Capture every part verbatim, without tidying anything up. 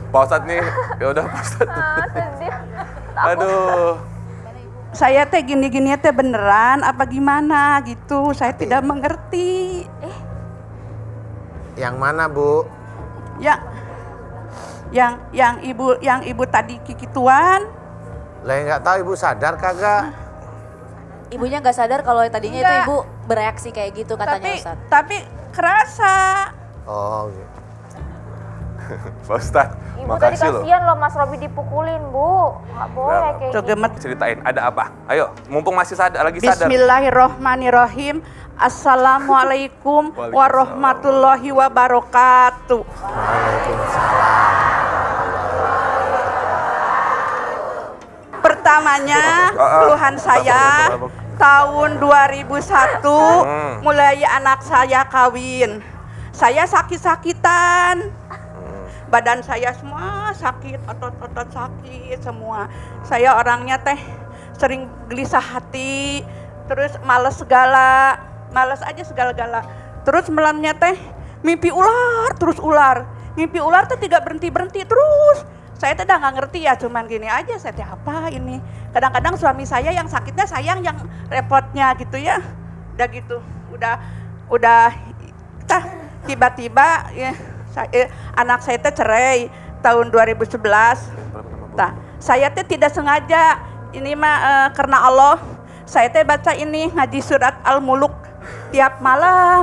Pak Ustadz nih, ya udah Pak Ustadz. Ah, sedih. Aduh. Saya teh gini-gini teh beneran apa gimana gitu, saya Hati. tidak mengerti. Eh, Yang mana, Bu? Ya, yang yang ibu yang ibu tadi kikituan. Lah nggak tahu Ibu sadar kagak? ibunya nggak sadar kalau tadinya itu Enggak. ibu bereaksi kayak gitu katanya Tapi Ustadz. tapi kerasa. Oh, gitu. Pak Ustadz, Ibu tadi makasih loh. kasihan loh Mas Robi dipukulin, Bu. Nggak boleh Nah, kayak Tuh gitu. gemet. Ceritain, ada apa? Ayo, mumpung masih sadar, lagi sadar. Bismillahirrohmanirrohim. Assalamualaikum Waalaikumsalam. warahmatullahi wabarakatuh. Waalaikumsalam. Pertamanya Ah, ah. keluhan saya tahun dua ribu satu Hmm. mulai anak saya kawin. Saya sakit-sakitan. Badan saya semua sakit, otot-otot sakit semua. Saya orangnya teh sering gelisah hati, terus males segala, males aja segala-gala. Terus malamnya teh mimpi ular, terus ular. Mimpi ular tuh tidak berhenti-berhenti terus. Saya tuh udah nggak ngerti ya, cuman gini aja, saya teh apa ini. Kadang-kadang suami saya yang sakitnya, sayang yang repotnya gitu ya. Udah gitu, udah, udah, tah, tiba-tiba ya, saya, eh, anak saya teh cerai tahun dua ribu sebelas. Nah, saya teh tidak sengaja, ini mah eh, karena Allah, saya teh baca ini ngaji surat Al-Muluk tiap malam.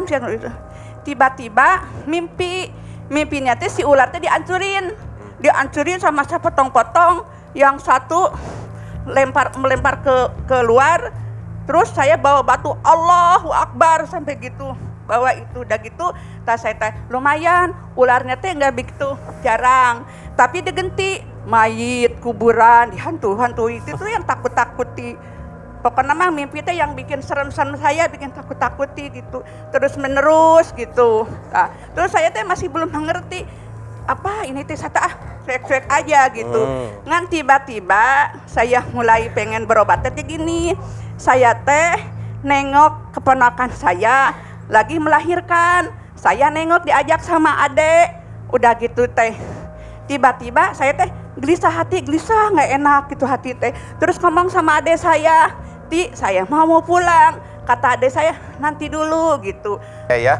Tiba-tiba mimpi, mimpinya teh si ular teh dihancurin, dihancurin sama saya potong-potong, yang satu lempar melempar ke keluar, terus saya bawa batu Allahu Akbar sampai gitu, bawa itu, udah gitu, tas saya teh lumayan, ularnya teh nggak begitu jarang, tapi digenti mayit kuburan dihantu-hantu itu tuh yang takut-takuti. Pokoknya mah mimpi teh yang bikin serem-serem saya, bikin takut-takuti gitu, terus menerus gitu. Nah, terus saya teh masih belum mengerti apa ini teh sata ah cuek-cuek aja gitu. Hmm. Ngan tiba-tiba saya mulai pengen berobat teh gini. Saya teh nengok keponakan saya lagi melahirkan. Saya nengok diajak sama adek. Udah gitu teh. Tiba-tiba saya teh gelisah hati, gelisah nggak enak gitu hati teh. Terus ngomong sama adek saya, "Ti, saya mau mau pulang." Kata adek saya, "Nanti dulu," gitu. Ya, ya.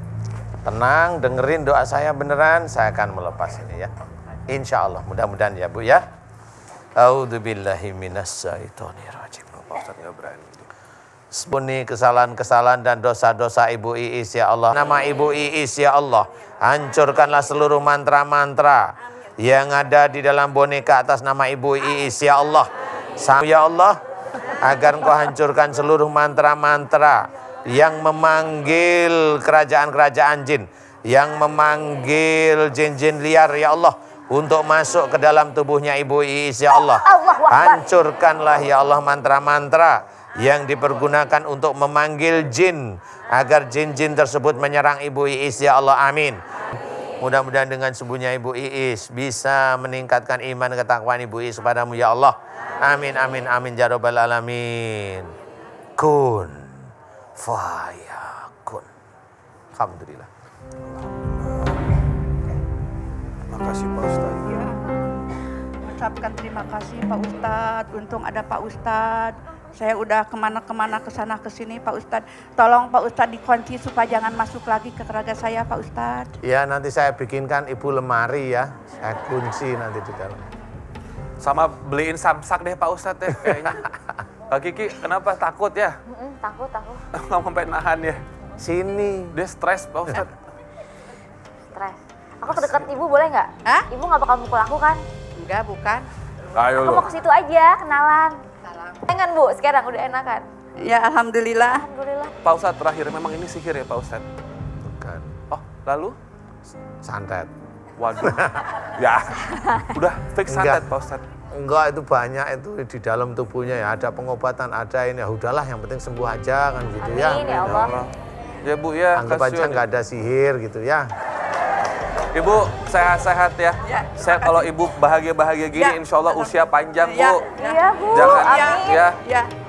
Tenang, dengerin doa saya beneran, saya akan melepas ini ya. Insya Allah, mudah-mudahan ya Bu ya. A'udzubillahi minasyaitonirrajim. Pak Ustadz nggak berani. Ampuni kesalahan-kesalahan dan dosa-dosa Ibu Iis ya Allah. Nama Ibu Iis ya Allah. Hancurkanlah seluruh mantra-mantra yang ada di dalam boneka atas nama Ibu Iis ya Allah. Ya Allah, agar Engkau hancurkan seluruh mantra-mantra yang memanggil kerajaan-kerajaan jin, yang memanggil jin-jin liar ya Allah untuk masuk ke dalam tubuhnya Ibu Iis ya Allah. Hancurkanlah ya Allah mantra-mantra yang dipergunakan untuk memanggil jin agar jin-jin tersebut menyerang Ibu Iis ya Allah. Amin. Mudah-mudahan dengan sembuhnya Ibu Iis bisa meningkatkan iman ketakwaan Ibu Iis kepadamu ya Allah. Amin amin amin ya rabbal alamin. Kun fayakun. Alhamdulillah. Makasih Pak Ustadz. Ya, ucapkan terima kasih Pak Ustadz. Untung ada Pak Ustadz. Saya udah kemana-kemana, kesana kesini Pak Ustadz. Tolong Pak Ustadz dikunci supaya jangan masuk lagi ke keluarga saya Pak Ustadz. Ya nanti saya bikinkan Ibu lemari ya. Saya kunci nanti di dalam. Sama beliin samsak deh Pak Ustadz deh kayaknya. Kak Kiki kenapa takut ya? Mm-mm, takut, takut. Nggak sampai nahan ya. Sini. Dia stres Pak Ustadz. Stres. Aku kedeket Ibu boleh nggak? Hah? Ibu nggak bakal mukul aku kan? Enggak, bukan. Ayo Aku lo. mau ke situ aja, kenalan. Enakan Bu, sekarang udah enakan. Ya Alhamdulillah. Alhamdulillah. Pak Ustadz terakhir memang ini sihir ya Pak Ustadz? Bukan. Oh lalu? Santet. Waduh. Ya udah fix Enggak. santet Pak Ustadz. Enggak, itu banyak itu di dalam tubuhnya ya. Ada pengobatan, ada ini. Ya udahlah yang penting sembuh aja kan gitu ya. Amin ya Allah. Ya Bu ya. Anggap aja kasihan nggak ya. ada sihir gitu ya. Ibu sehat-sehat ya. Ya, Saya kalau Ibu bahagia-bahagia gini Ya, insya Allah usia panjang Ya, Bu. ya. Iya Bu, Jangan amin. Ya, ya. ya.